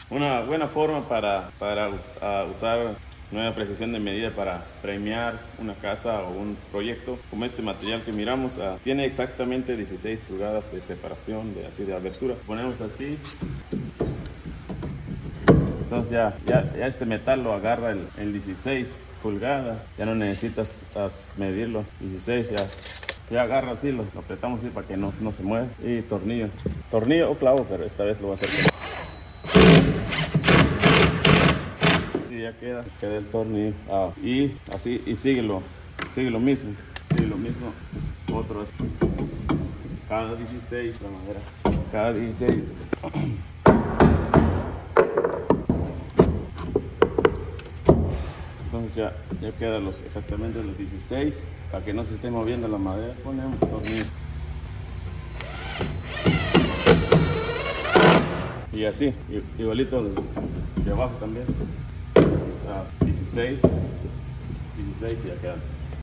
Una buena forma para usar nueva precisión de medida para framear una casa o un proyecto como este material que miramos. Tiene exactamente 16 pulgadas de separación, de abertura. Ponemos así. Entonces ya este metal lo agarra el 16 pulgadas. Ya no necesitas medirlo. 16 ya agarra así, lo apretamos así para que no se mueva. Y tornillo o clavo, pero esta vez lo voy a hacer. Y ya queda el tornillo. Y así, y sigue lo mismo. Otro, cada 16 la madera. Cada 16. Entonces ya queda exactamente los 16. Para que no se esté moviendo la madera, ponemos tornillo. Y así, igualito de abajo también. 16 y ya queda.